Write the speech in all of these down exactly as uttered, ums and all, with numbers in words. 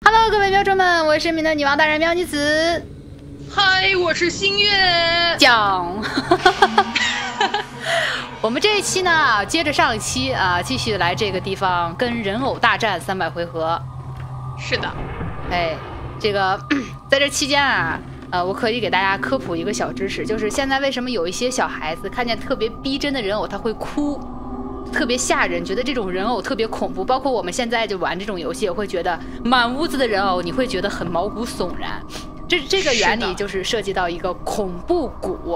Hello， 各位喵众们，我是你们的女王大人喵妮子。 嗨，我是新月。 讲，我们这一期呢，接着上一期啊，继续来这个地方跟人偶大战三百回合。 是的， 哎，这个在这期间啊，呃，我可以给大家科普一个小知识，就是现在为什么有一些小孩子看见特别逼真的人偶，他会哭。特别吓人，觉得这种人偶特别恐怖，包括我们现在就玩这种游戏，也会觉得满屋子的人偶，你会觉得很毛骨悚然。这这个原理就是涉及到一个恐怖谷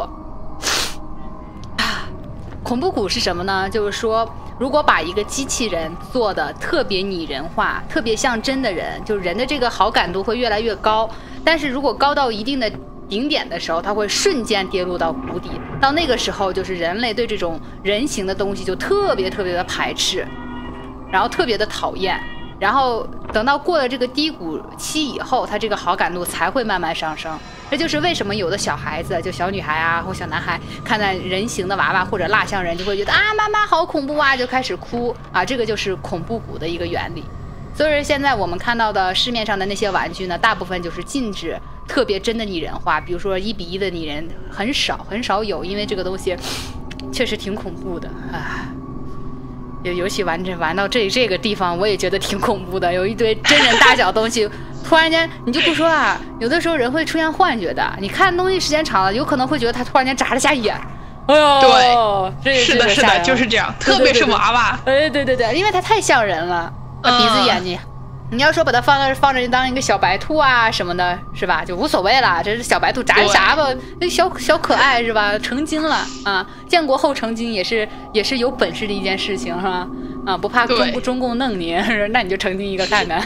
啊。恐怖谷是什么呢？就是说，如果把一个机器人做的特别拟人化，特别像真的人，就人的这个好感度会越来越高。但是如果高到一定的顶点的时候，它会瞬间跌入到谷底。到那个时候，就是人类对这种人形的东西就特别特别的排斥，然后特别的讨厌。然后等到过了这个低谷期以后，它这个好感度才会慢慢上升。这就是为什么有的小孩子，就小女孩啊或小男孩，看到人形的娃娃或者蜡像人，就会觉得啊妈妈好恐怖啊，就开始哭啊。这个就是恐怖谷的一个原理。所以现在我们看到的市面上的那些玩具呢，大部分就是禁止特别真的拟人化，比如说一比一的拟人很少很少有，因为这个东西确实挺恐怖的啊。尤尤其玩这玩到这这个地方，我也觉得挺恐怖的，有一堆真人大小的东西，突然间你就不说啊，有的时候人会出现幻觉的，你看东西时间长了，有可能会觉得他突然间眨了下眼。哎呦， 对，是的，是的，就是这样，特别是娃娃。 哎，对对对，因为它太像人了。鼻子眼睛，你要说把它放在放着当一个小白兔啊什么的，是吧？就无所谓了，这是小白兔眨一眨吧，那小小可爱是吧？成精了啊！建国后成精也是也是有本事的一件事情，是吧？啊，不怕中中共弄你，那你就成精一个看看。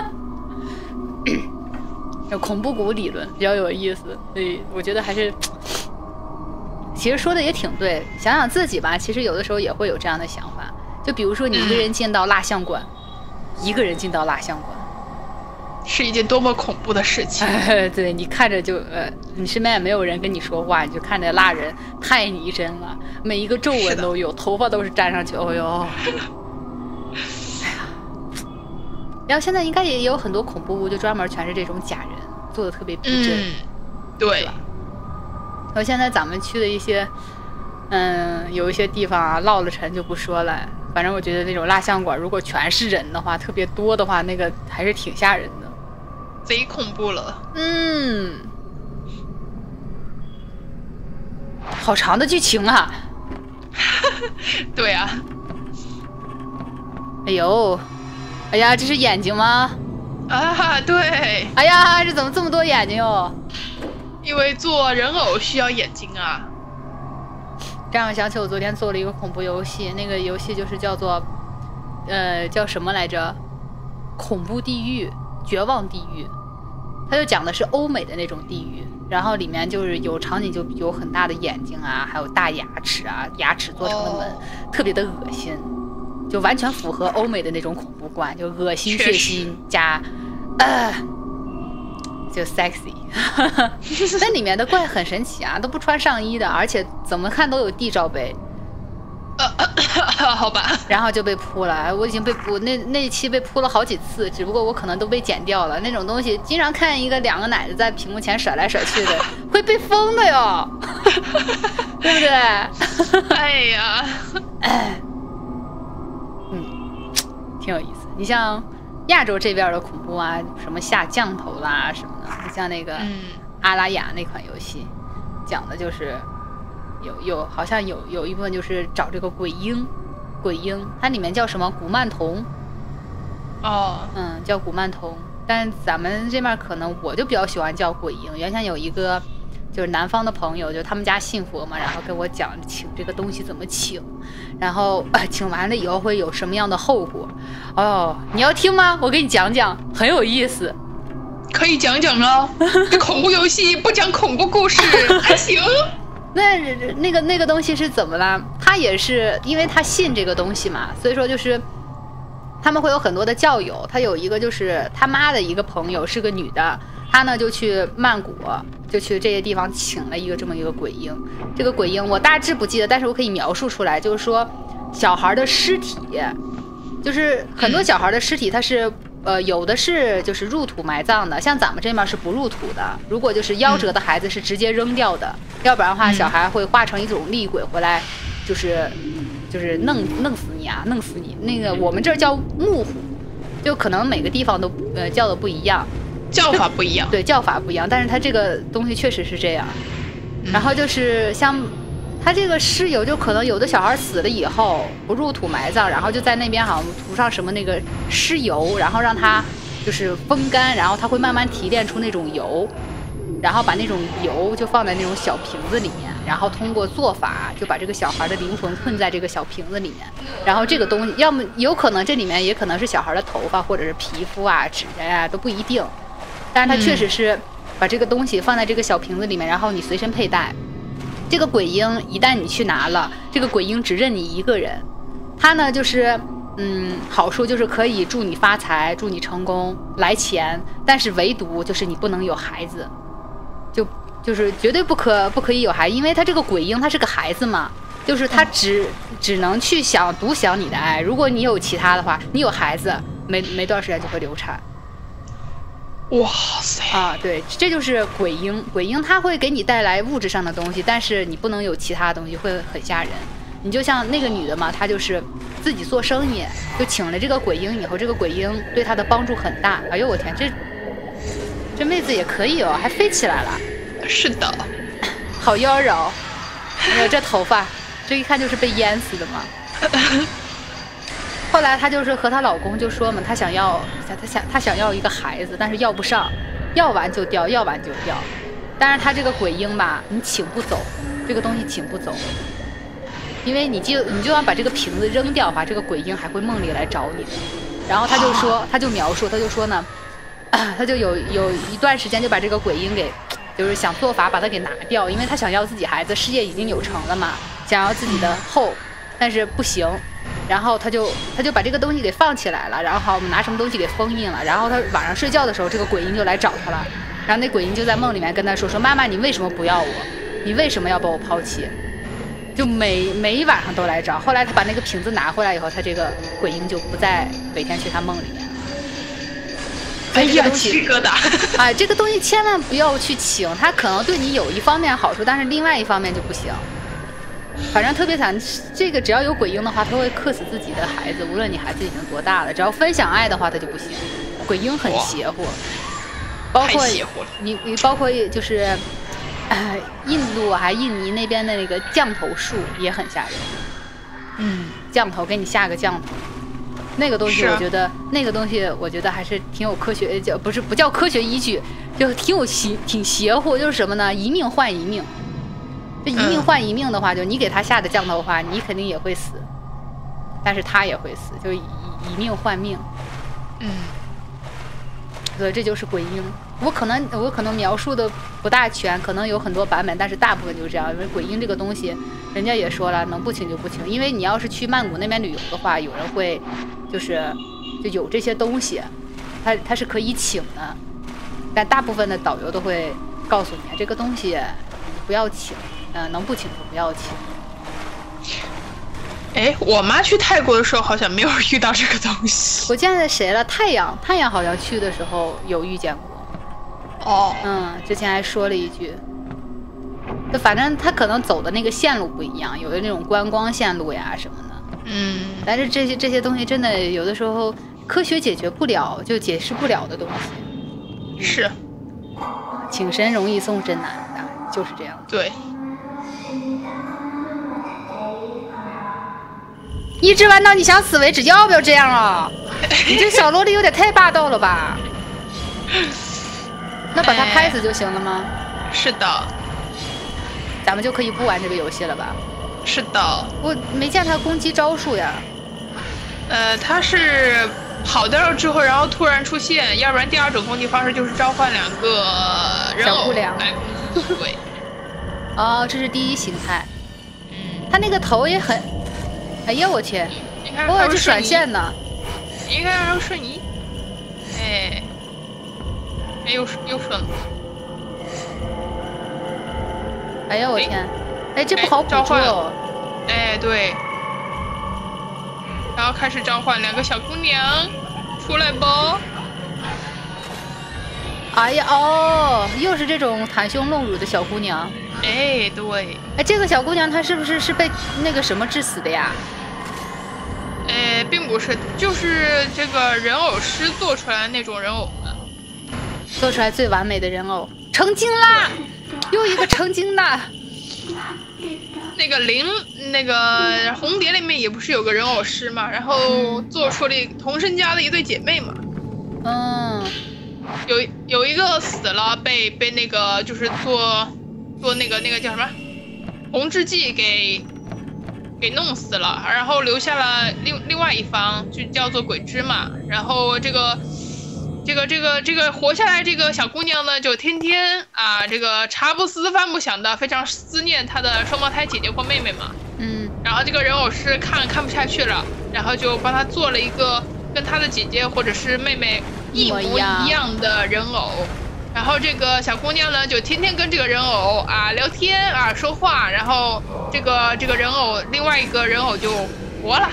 有恐怖谷理论比较有意思，所以我觉得还是，其实说的也挺对。想想自己吧，其实有的时候也会有这样的想法，就比如说你一个人进到蜡像馆。嗯一个人进到蜡像馆， 是一件多么恐怖的事情！ 哎、对你看着就呃，你身边也没有人跟你说话，你就看着蜡人太拟真了，每一个皱纹都有，头发都是粘上去，哦哟！哎呀，然后现在应该也有很多恐怖屋，就专门全是这种假人，做的特别逼真。 嗯，对。 和现在咱们去的一些，嗯，有一些地方啊，落了尘就不说了。反正我觉得那种蜡像馆，如果全是人的话，特别多的话，那个还是挺吓人的， 贼恐怖了。 嗯，好长的剧情啊！ 对啊。 哎呦，哎呀，这是眼睛吗？ 啊，对。 哎呀，这怎么这么多眼睛哟？ 因为做人偶需要眼睛啊。 这样想起我昨天做了一个恐怖游戏，那个游戏就是叫做，呃，叫什么来着？恐怖地狱、绝望地狱。它就讲的是欧美的那种地狱，然后里面就是有场景就有很大的眼睛啊，还有大牙齿啊，牙齿做成的门， oh. 特别的恶心，就完全符合欧美的那种恐怖观，就恶心、血腥加，呃，就 sexy。那里面的怪很神奇啊，都不穿上衣的，而且怎么看都有地罩杯。 呃，好吧。 然后就被扑了，我已经被扑那那一期被扑了好几次，只不过我可能都被剪掉了。那种东西，经常看一个两个奶子在屏幕前甩来甩去的，会被封的哟，对不对？ 哎呀， 哎，嗯，挺有意思。你像亚洲这边的恐怖啊，什么下降头啦什么的，你像那个阿拉雅那款游戏，讲的就是有有好像有有一部分就是找这个鬼婴，鬼婴它里面叫什么古曼童， 哦， 嗯，叫古曼童，但咱们这边可能我就比较喜欢叫鬼婴。原先有一个就是南方的朋友，就他们家信佛嘛，然后跟我讲请这个东西怎么请，然后、呃、请完了以后会有什么样的后果。哦，你要听吗？我给你讲讲，很有意思。 可以讲讲啊，这恐怖游戏不讲恐怖故事还行。 那那个那个东西是怎么了？他也是因为他信这个东西嘛，所以说就是他们会有很多的教友。他有一个就是他妈的一个朋友是个女的，她呢就去曼谷，就去这些地方请了一个这么一个鬼婴。这个鬼婴我大致不记得，但是我可以描述出来，就是说小孩的尸体，就是很多小孩的尸体它是呃，有的是就是入土埋葬的，像咱们这面是不入土的。如果就是夭折的孩子是直接扔掉的，嗯、要不然的话，小孩会化成一种厉鬼回来，就是就是弄弄死你啊，弄死你。那个我们这儿叫木虎，就可能每个地方都呃叫的不一样， 叫法不一样。 对，叫法不一样，但是它这个东西确实是这样。嗯、然后就是像。他这个尸油就可能有的小孩死了以后不入土埋葬，然后就在那边好像涂上什么那个尸油，然后让它就是风干，然后它会慢慢提炼出那种油，然后把那种油就放在那种小瓶子里面，然后通过做法就把这个小孩的灵魂困在这个小瓶子里面，然后这个东西要么有可能这里面也可能是小孩的头发或者是皮肤啊指甲呀、啊、都不一定，但是它确实是把这个东西放在这个小瓶子里面，然后你随身佩戴。这个鬼婴一旦你去拿了，这个鬼婴只认你一个人，他呢就是嗯好处就是可以祝你发财，祝你成功来钱，但是唯独就是你不能有孩子，就就是绝对不可不可以有孩子，因为他这个鬼婴他是个孩子嘛，就是他只只能去想独享你的爱，如果你有其他的话，你有孩子没没多长时间就会流产。 哇塞啊，对，这就是鬼婴。鬼婴它会给你带来物质上的东西，但是你不能有其他东西，会很吓人。你就像那个女的嘛，她就是自己做生意，就请了这个鬼婴以后，这个鬼婴对她的帮助很大。哎呦我天，这这妹子也可以哦，还飞起来了。 是的， 好妖娆。哎呦，这头发，这一看就是被淹死的嘛。后来她就是和她老公就说嘛，她想要，她想她想要一个孩子，但是要不上，要完就掉，要完就掉。但是她这个鬼婴吧，你请不走，这个东西请不走，因为你就你就要把这个瓶子扔掉的话，这个鬼婴还会梦里来找你。然后她就说，她就描述，她就说呢，啊、她就有有一段时间就把这个鬼婴给，就是想做法把它给拿掉，因为她想要自己孩子，事业已经有成了嘛，想要自己的后，但是不行。然后他就他就把这个东西给放起来了，然后好我们拿什么东西给封印了，然后他晚上睡觉的时候，这个鬼婴就来找他了，然后那鬼婴就在梦里面跟他说说妈妈，你为什么不要我？你为什么要把我抛弃？就每每一晚上都来找。后来他把那个瓶子拿回来以后，他这个鬼婴就不再每天去他梦里面了。 哎呀，鸡皮疙瘩！ 哎，这个东西千万不要去请，它可能对你有一方面好处，但是另外一方面就不行。反正特别惨，这个只要有鬼婴的话，他会克死自己的孩子，无论你孩子已经多大了，只要分享爱的话，他就不行。鬼婴很邪乎，包括你你包括就是，呃，印度还印尼那边的那个降头术也很吓人。嗯，降头给你下个降头，那个东西我觉得那个东西我觉得还是挺有科学，叫不是不叫科学依据，就挺有邪挺邪乎，就是什么呢？一命换一命。这一命换一命的话，就你给他下的降头的话，你肯定也会死，但是他也会死，就以以命换命。 嗯， 所以这就是鬼婴。我可能我可能描述的不大全，可能有很多版本，但是大部分就是这样。因为鬼婴这个东西，人家也说了，能不请就不请。因为你要是去曼谷那边旅游的话，有人会就是就有这些东西，它它是可以请的，但大部分的导游都会告诉你，这个东西你不要请。嗯、呃，能不请就不要请。 哎，我妈去泰国的时候好像没有遇到这个东西。 我见了谁了？太阳，太阳好像去的时候有遇见过。 哦， 嗯，之前还说了一句。就反正他可能走的那个线路不一样，有的那种观光线路呀什么的。 嗯， 但是这些这些东西真的有的时候科学解决不了，就解释不了的东西。是。 请神容易送神难的，就是这样。 对。 一直玩到你想死为止，要不要这样啊？你这小萝莉有点太霸道了吧？那把他拍死就行了吗？ 是的， 咱们就可以不玩这个游戏了吧？ 是的， 我没见他攻击招数呀。 呃，他是跑掉了之后，然后突然出现，要不然第二种攻击方式就是召唤两个人偶小姑娘。 对。 哦，这是第一形态。嗯，他那个头也很。哎呀，我天！哦，这闪现呢。 你看，还有瞬移。哎，哎，又又顺了。 哎呀，我天！哎，这不好捕捉哦。 哎，对。然后开始召唤两个小姑娘出来吧。 哎呀哦，又是这种袒胸露乳的小姑娘。 哎，对。 哎，这个小姑娘她是不是是被那个什么致死的呀？ 呃，并不是，就是这个人偶师做出来的那种人偶的， 做出来最完美的人偶，成精啦！又一个成精的。 那个灵，那个红蝶里面也不是有个人偶师嘛，然后做出了同生家的一对姐妹嘛。 嗯， 有有一个死了，被被那个就是做做那个那个叫什么红之祭给。给弄死了，然后留下了另另外一方，就叫做鬼之嘛。然后这个这个这个这个活下来这个小姑娘呢，就天天啊这个茶不思饭不想的，非常思念她的双胞胎姐姐或妹妹嘛。 嗯。 然后这个人偶师看看不下去了，然后就帮她做了一个跟她的姐姐或者是妹妹一模一样的人偶。然后这个小姑娘呢，就天天跟这个人偶啊聊天啊说话，然后这个这个人偶另外一个人偶就活了。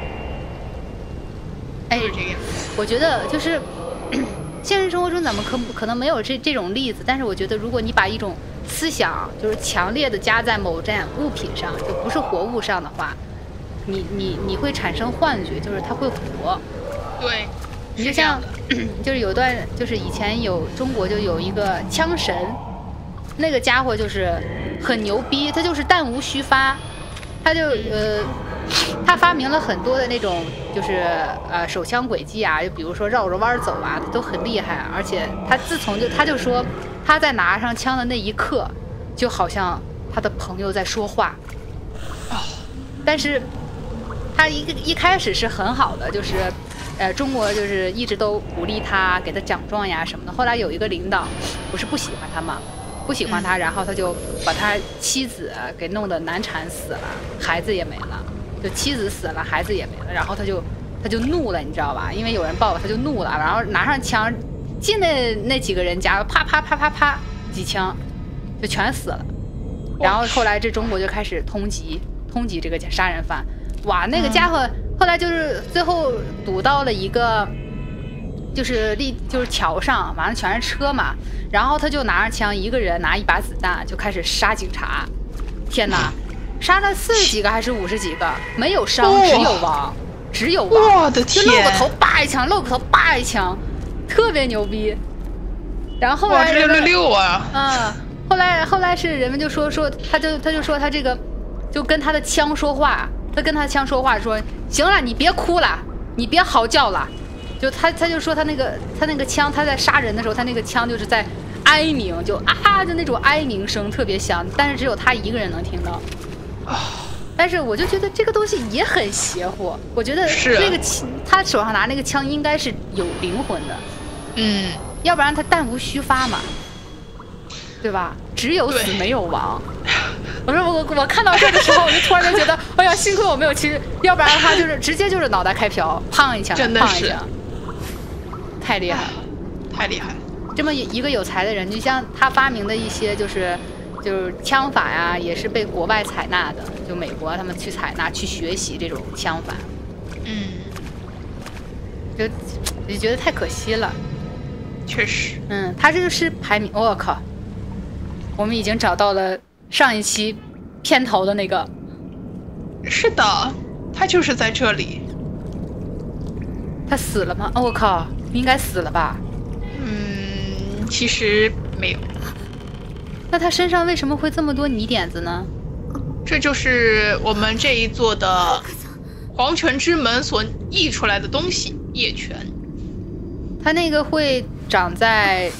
哎， 就是这样。 我觉得就是现实生活中咱们可可能没有这这种例子，但是我觉得如果你把一种思想就是强烈的加在某件物品上，就不是活物上的话，你你你会产生幻觉，就是它会活。 对。 你就像，就是有段，就是以前有中国就有一个枪神，那个家伙就是很牛逼，他就是弹无虚发，他就呃，他发明了很多的那种就是呃手枪轨迹啊，就比如说绕着弯走啊，都很厉害。而且他自从就他就说他在拿上枪的那一刻，就好像他的朋友在说话，但是他一个一开始是很好的，就是。呃，中国就是一直都鼓励他，给他奖状呀什么的。后来有一个领导不是不喜欢他嘛，不喜欢他，然后他就把他妻子给弄得难产死了，孩子也没了，就妻子死了，孩子也没了，然后他就他就怒了，你知道吧？因为有人报他就怒了，然后拿上枪进那那几个人家，啪啪啪啪啪几枪，就全死了。然后后来这中国就开始通缉通缉这个杀人犯，哇，那个家伙。嗯后来就是最后堵到了一个，就是立就是桥上，完了全是车嘛，然后他就拿着枪，一个人拿一把子弹就开始杀警察。天哪，杀了四十几个还是五十几个，没有伤，只有亡，只有亡。 我的天！ 就露个头叭一枪，露个头叭一枪，特别牛逼。然后后来六六六啊！ 嗯，后来后来是人们就说说，他就他就说他这个就跟他的枪说话。他跟他枪说话说：“行了，你别哭了，你别嚎叫了。”就他他就说他那个他那个枪，他在杀人的时候，他那个枪就是在哀鸣，就啊就那种哀鸣声特别响，但是只有他一个人能听到。但是我就觉得这个东西也很邪乎，我觉得那个他手上拿那个枪应该是有灵魂的， 嗯， 要不然他弹无虚发嘛，对吧？只有死没有亡。我说我我看到这的时候，我就突然就觉得，哎呀，幸亏我没有去，要不然他就是直接就是脑袋开瓢，砰一枪， 真的是， 太厉害了， 太厉害了。 这么一个有才的人，就像他发明的一些就是就是枪法呀，也是被国外采纳的，就美国他们去采纳去学习这种枪法。 嗯， 就就觉得太可惜了。 确实， 嗯，他这个是排名，我、哦、靠，我们已经找到了。上一期片头的那个， 是的，他就是在这里。 他死了吗？哦，我靠，应该死了吧？ 嗯，其实没有。 那他身上为什么会这么多泥点子呢？ 这就是我们这一座的黄泉之门所溢出来的东西——夜泉。 他那个会长在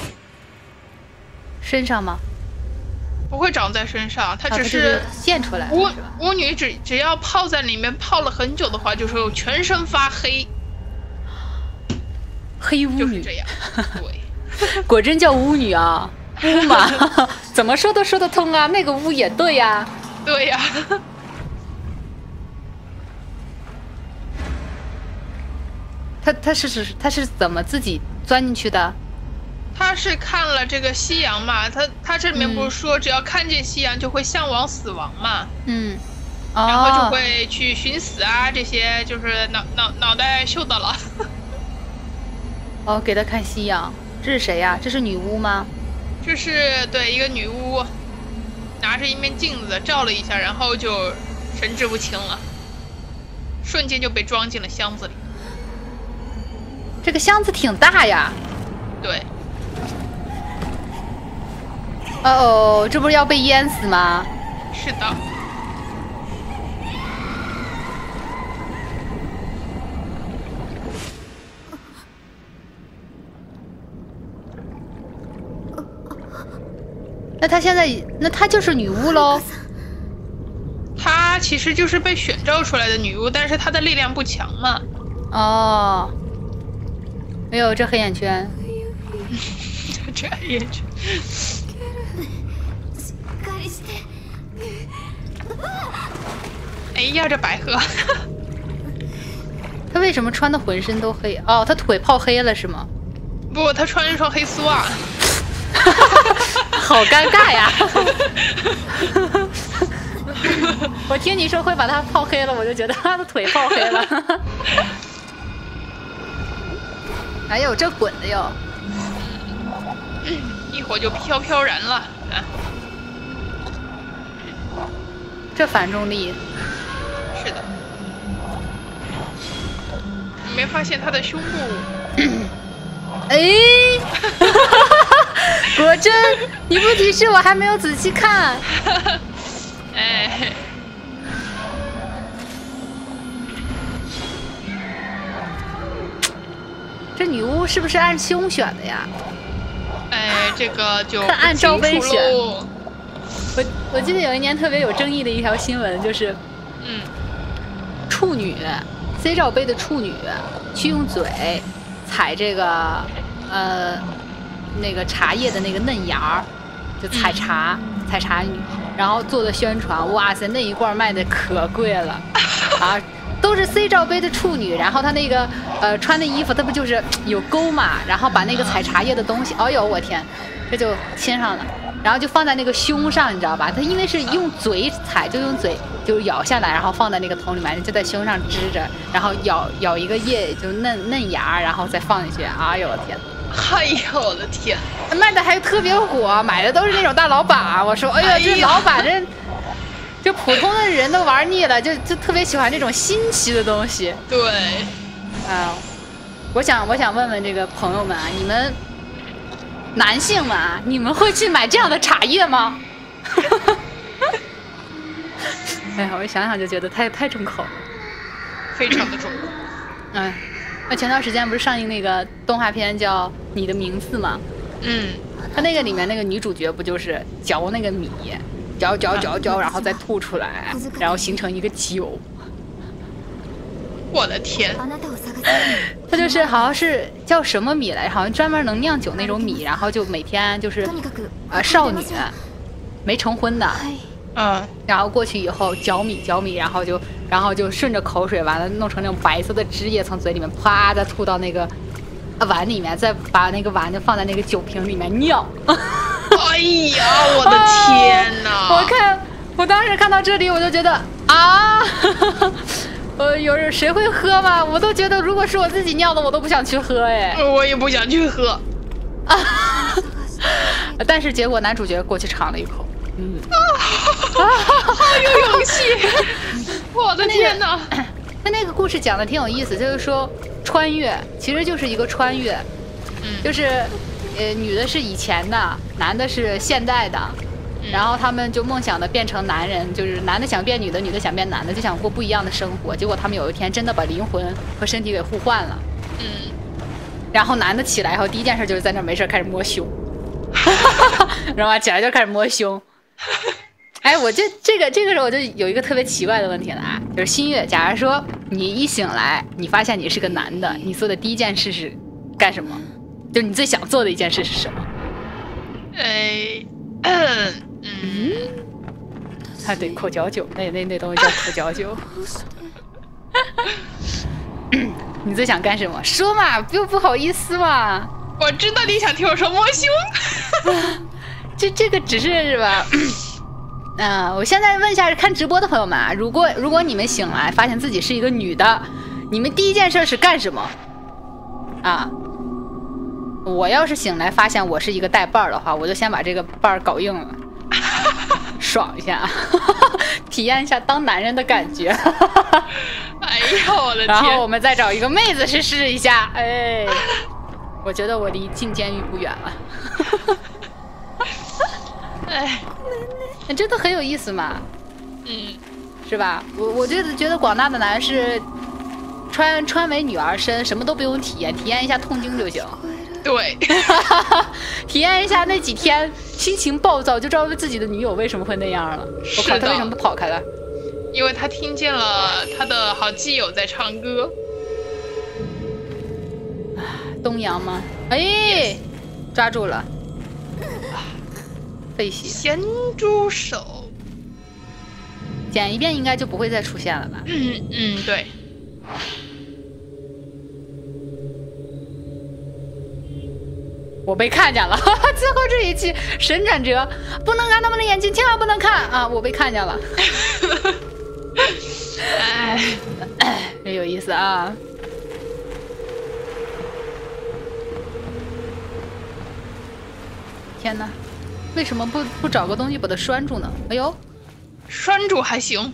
身上吗？ 不会长在身上，它只是现出来。 巫巫女只只要泡在里面泡了很久的话，就是全身发黑。 黑巫女就是这样，对， 果真叫巫女啊，巫嘛，怎么说都说得通啊，那个巫也对呀、啊， 对呀、啊。 他他是是他是怎么自己钻进去的？ 他是看了这个夕阳嘛，他他这里面不是说只要看见夕阳就会向往死亡嘛， 嗯， 哦、然后就会去寻死啊，这些就是脑脑脑袋秀到了。 哦，给他看夕阳，这是谁呀？这是女巫吗？ 这是对一个女巫，拿着一面镜子照了一下，然后就神志不清了，瞬间就被装进了箱子里。 这个箱子挺大呀。 对。 哦，这不是要被淹死吗？ 是的。 那她现在，那她就是女巫喽？ 她其实就是被选召出来的女巫，但是她的力量不强嘛。 哦。哎呦，这黑眼圈。 这黑眼圈。哎呀，这白鹤。 他为什么穿的浑身都黑？哦，他腿泡黑了是吗？ 不，他穿一双黑丝袜。 好尴尬呀！我听你说会把他泡黑了，我就觉得他的腿泡黑了。哎呦，这滚的哟！ 一会儿就飘飘然了。啊、 这反重力。 是的。你没发现他的胸部？ 哎，果真，你不提示我还没有仔细看。 哎， 这女巫是不是按胸选的呀？ 哎，这个就看按罩杯选。 我我记得有一年特别有争议的一条新闻，就是， 嗯， 处女 C 罩杯的处女去用嘴采这个呃那个茶叶的那个嫩芽儿，就采茶、嗯、采茶女，然后做的宣传，哇塞，那一罐卖的可贵了啊！都是 C 罩杯的处女，然后她那个呃穿的衣服，它不就是有钩嘛？然后把那个采茶叶的东西，哎呦我天，这就亲上了，然后就放在那个胸上，你知道吧？它因为是用嘴采，就用嘴就咬下来，然后放在那个桶里面，就在胸上支着，然后咬咬一个叶，就嫩嫩芽，然后再放进去。哎呦我天！ 哎呦我的天！ 卖的还特别火，买的都是那种大老板。我说，哎呦，这老板这。就普通的人都玩腻了，就就特别喜欢这种新奇的东西。 对， 啊、呃，我想我想问问这个朋友们啊，你们男性们啊，你们会去买这样的茶叶吗？哎呀，我一想想就觉得太太重口了， 非常的重口。 嗯，那前段时间不是上映那个动画片叫《你的名字》吗？ 嗯， 它那个里面那个女主角不就是嚼那个米？嚼嚼嚼嚼，然后再吐出来，然后形成一个酒。 我的天！ 它就是好像是叫什么米来，好像专门能酿酒那种米，然后就每天就是呃少女没成婚的， 嗯， 然后过去以后嚼米嚼米，然后就然后就顺着口水完了弄成那种白色的汁液从嘴里面啪再吐到那个碗里面，再把那个碗就放在那个酒瓶里面尿。 哎呀，我的天哪！ 啊、我看，我当时看到这里，我就觉得啊，呃，有人谁会喝吗？我都觉得，如果是我自己尿的，我都不想去喝，哎， 我也不想去喝。 啊，但是结果男主角过去尝了一口，嗯， 啊，好有勇气！我的天哪！ 他那个故事讲的挺有意思，就是说穿越其实就是一个穿越， 嗯， 就是。呃，女的是以前的，男的是现代的， 嗯、 然后他们就梦想的变成男人，就是男的想变女的，女的想变男的，就想过不一样的生活。结果他们有一天真的把灵魂和身体给互换了。 嗯。 然后男的起来以后，第一件事就是在那没事开始摸胸，然后起来就开始摸胸。哎，我这这个这个时候我就有一个特别奇怪的问题了啊，就是新月，假如说你一醒来，你发现你是个男的，你做的第一件事是干什么？就你最想做的一件事是什么？ 哎，嗯嗯， 啊对，口嚼酒，那那那东西叫口嚼酒。你最想干什么？说嘛，不不好意思嘛。 我知道你想听我说摸胸。 这这个只是是吧？嗯、呃，我现在问一下看直播的朋友们啊，如果如果你们醒来发现自己是一个女的，你们第一件事是干什么？啊？ 我要是醒来发现我是一个带把儿的话，我就先把这个把儿搞硬了，爽一下，体验一下当男人的感觉。 哎呦我的天！ 然后我们再找一个妹子去试一下。哎，我觉得我离进监狱不远了。 哎， 真的很有意思嘛。 嗯， 是吧？我我就觉得广大的男士穿穿为女儿身，什么都不用体验，体验一下痛经就行。 对， 体验一下那几天心情暴躁，就知道自己的女友为什么会那样了。我靠，他为什么不跑开了？ 因为他听见了他的好基友在唱歌。 东阳吗？哎， yes. 抓住了，费血。 咸猪手。 捡一遍应该就不会再出现了吧？ 嗯嗯，对。 我被看见了，最后这一期神转折，不能看他们的眼睛，千万不能看啊！我被看见了。哎，这有意思啊！天哪，为什么不不找个东西把它拴住呢？哎呦！ 拴住还行，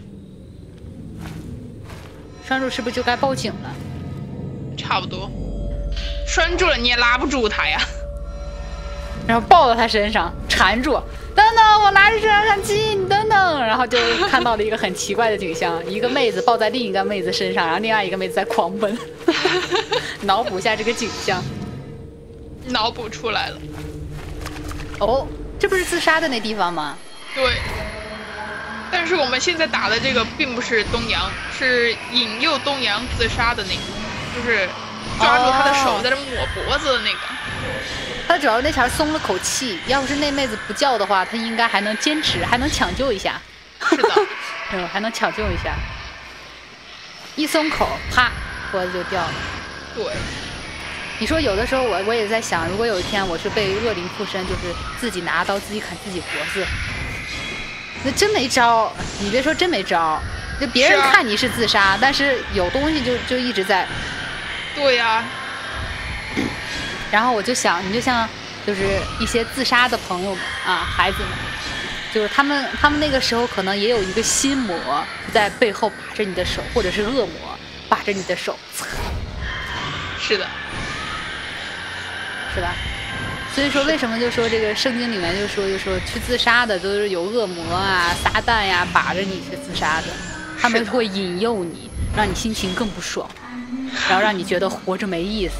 拴住是不是就该报警了？ 差不多，拴住了你也拉不住他呀。 然后抱到他身上缠住，等等，我拿着摄像机，你等等。然后就看到了一个很奇怪的景象，一个妹子抱在另一个妹子身上，然后另外一个妹子在狂奔。脑补一下这个景象， 脑补出来了。 哦，这不是自杀的那地方吗？ 对。但是我们现在打的这个并不是东阳，是引诱东阳自杀的那个，就是抓住他的手在这抹脖子的那个。 他主要那前松了口气，要是那妹子不叫的话，他应该还能坚持，还能抢救一下。 是的， 嗯，还能抢救一下。一松口，啪，脖子就掉了。 对。 你说有的时候我我也在想，如果有一天我是被恶灵附身，就是自己拿刀自己砍自己脖子。那真没招，你别说真没招，就别人看你是自杀，啊、但是有东西就就一直在。 对呀、啊。 然后我就想，你就像就是一些自杀的朋友们啊，孩子们，就是他们他们那个时候可能也有一个心魔在背后把着你的手，或者是恶魔把着你的手。 是的， 是吧？所以说，为什么就说这个圣经里面就说就说去自杀的都是有恶魔啊、撒旦呀把着你去自杀的，他们会引诱你，让你心情更不爽，然后让你觉得活着没意思。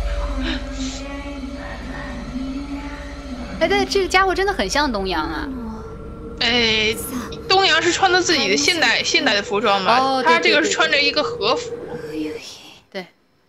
哎，对，这个家伙真的很像东阳啊。 哎，东阳是穿的自己的现代现代的服装吧？ 哦， 他这个是穿着一个和服。 对。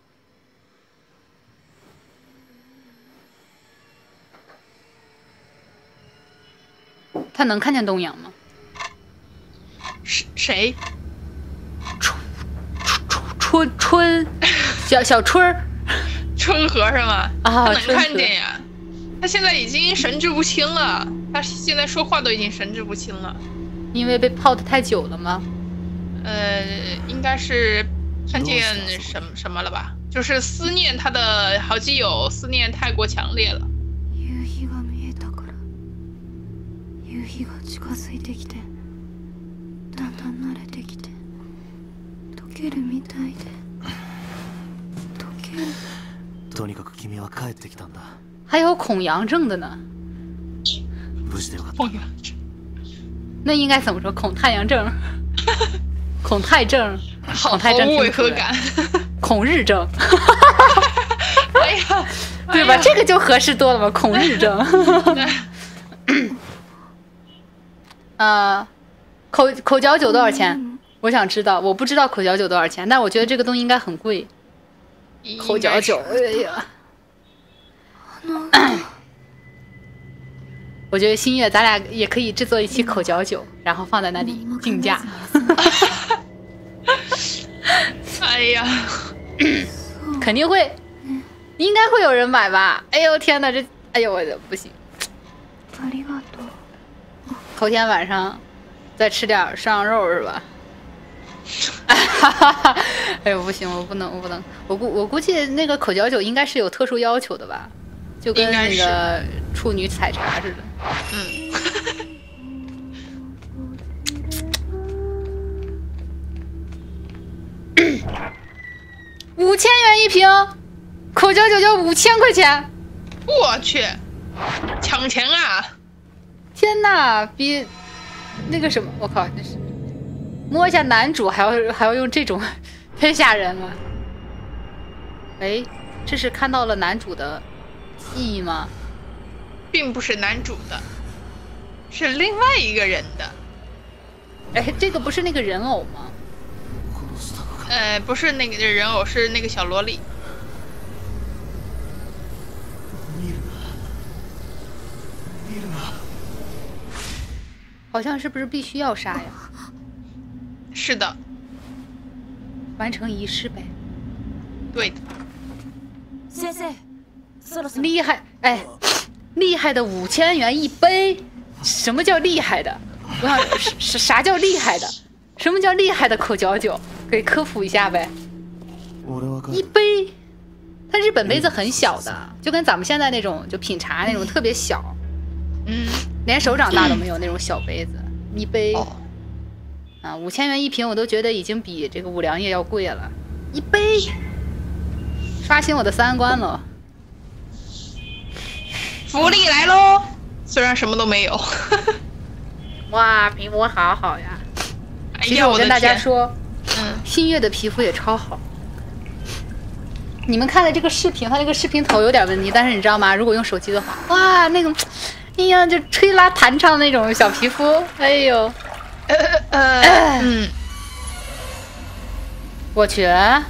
他能看见东阳吗？ 是谁？ 春春春春小小春儿， 春和是吗？ 啊， 他能看见呀。他现在已经神志不清了，他现在说话都已经神志不清了。 因为被泡得太久了吗？ 呃，应该是看见什么什么了吧？就是思念他的好基友，思念太过强烈了。 还有恐阳症的呢。 恐阳症， 那应该怎么说？恐太阳症、恐太症、恐太症、 违和感、 恐日症。 哎呀， 对吧？这个就合适多了嘛，恐日症。呃，口口嚼酒多少钱？我想知道，我不知道口嚼酒多少钱，但我觉得这个东西应该很贵。口嚼酒，哎呀。我觉得新月，咱俩也可以制作一期口嚼酒，然后放在那里竞价。 哎呀， 肯定会，应该会有人买吧？哎呦天哪，这，哎呦我的不行。头天晚上再吃点涮羊肉是吧？哎呦不行，我不能，我不能，我估我估计那个口嚼酒应该是有特殊要求的吧？ 就跟那个处女采茶似的。 嗯。 五千元一瓶，口嚼酒就五千块钱。 我去，抢钱啊！ 天哪，比那个什么，我靠，这是摸一下男主还要还要用这种，太吓人了。哎，这是看到了男主的记忆吗？ 并不是男主的，是另外一个人的。 哎，这个不是那个人偶吗？ 呃，不是那个人偶，是那个小萝莉。 好像是不是必须要杀呀？ 是的， 完成仪式呗。 对的。 先生， 厉害！哎，厉害的五千元一杯。什么叫厉害的？我想啥啥叫厉害的？什么叫厉害的口嚼酒？给科普一下呗。一杯，它日本杯子很小的，就跟咱们现在那种就品茶那种特别小。 嗯。 连手掌大都没有那种小杯子，一杯、 哦、 啊，五千元一瓶，我都觉得已经比这个五粮液要贵了。一杯，刷新我的三观了。 福利来喽！虽然什么都没有。 哇，皮肤好好呀！ 哎呀， 其实我跟大家说， 嗯， 新月的皮肤也超好。你们看的这个视频，它这个视频头有点问题，但是你知道吗？如果用手机的话，哇，那种。哎呀，就吹拉弹唱那种小皮肤，哎呦， 呃呃，嗯， 我去，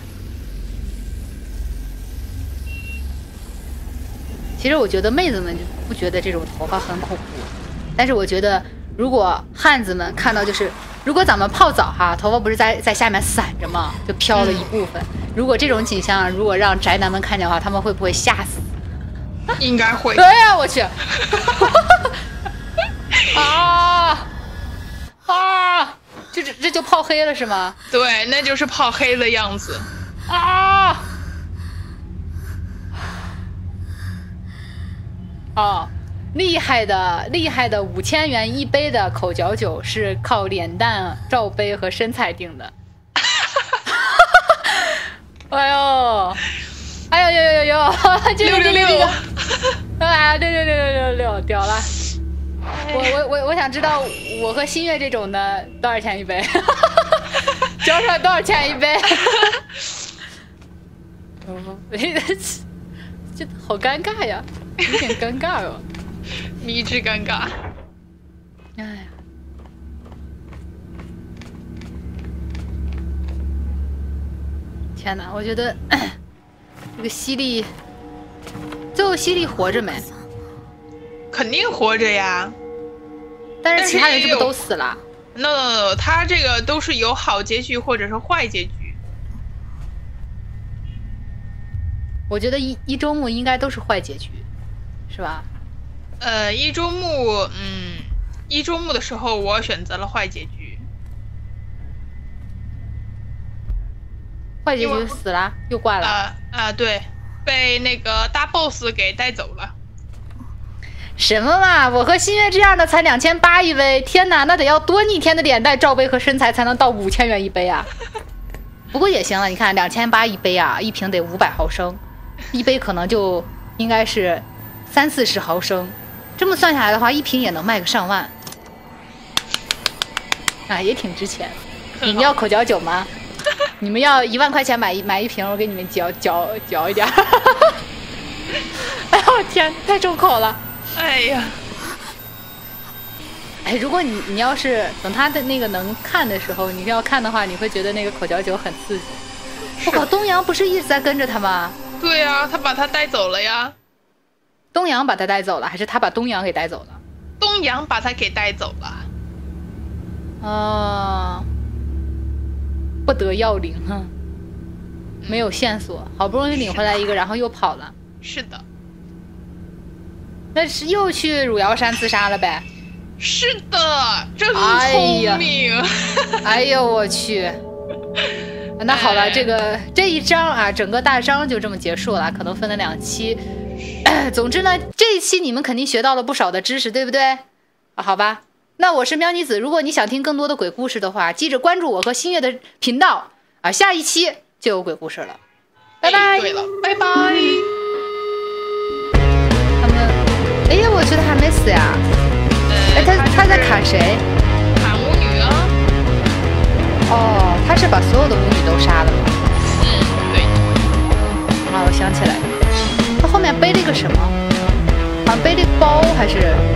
其实我觉得妹子们就不觉得这种头发很恐怖，但是我觉得如果汉子们看到，就是如果咱们泡澡哈，头发不是在在下面散着吗？就飘了一部分。嗯、如果这种景象如果让宅男们看见的话，他们会不会吓死？ 应该会。 对呀、啊，我去！啊啊！这这这就泡黑了是吗？ 对，那就是泡黑的样子。 啊！哦，厉害的厉害的五千元一杯的口嚼酒是靠脸蛋、罩杯和身材定的。哎呦！哎呦呦呦呦！ 六六六！ 啊，六六六六六六，屌了！我我我我想知道，我和新月这种的多少钱一杯？交出来多少钱一杯？这好尴尬呀，有点尴尬哦， 迷之尴尬。 哎呀！天哪，我觉得。这个犀利，最后犀利活着没？ 肯定活着呀， 但是其他人是不是都死了 ？No No No， 他这个都是有好结局或者是坏结局。 我觉得一一周目应该都是坏结局，是吧？ 呃，一周目，嗯，一周目的时候我选择了坏结局。 坏结局死了，又挂了。 啊、呃、啊、呃，对，被那个大 boss 给带走了。 什么嘛！我和新月这样的才两千八一杯，天哪，那得要多逆天的脸蛋、罩杯和身材才能到五千元一杯啊！不过也行了，你看两千八一杯啊，一瓶得五百毫升，一杯可能就应该是三四十毫升，这么算下来的话，一瓶也能卖个上万，啊，也挺值钱。你们要口嚼酒吗？你们要一万块钱买一买一瓶，我给你们嚼嚼嚼一点。哎呦天，太重口了！ 哎呀， 哎，如果你你要是等他的那个能看的时候，你要看的话，你会觉得那个口嚼酒很刺激。我靠，东阳不是一直在跟着他吗？ 对呀、啊，他把他带走了呀。 东阳把他带走了，还是他把东阳给带走了？ 东阳把他给带走了。 哦。不得要领，哼，没有线索，好不容易领回来一个，然后又跑了。 是的， 那是又去汝窑山自杀了呗？ 是的，真聪明。 哎, 哎呦我去！那好了，哎、这个这一章啊，整个大章就这么结束了，可能分了两期。 总之呢，这一期你们肯定学到了不少的知识，对不对？啊，好吧，那我是喵妮子。如果你想听更多的鬼故事的话，记着关注我和新月的频道啊，下一期就有鬼故事了。拜拜。 哎、对了，拜拜。 他们，哎呀，我觉得还没死呀。 呃， 哎，他他他在砍谁？ 砍巫女啊。 哦，他是把所有的巫女都杀了吗？ 嗯，对。 啊，我想起来了，他后面背了一个什么？好像背了一个包还是？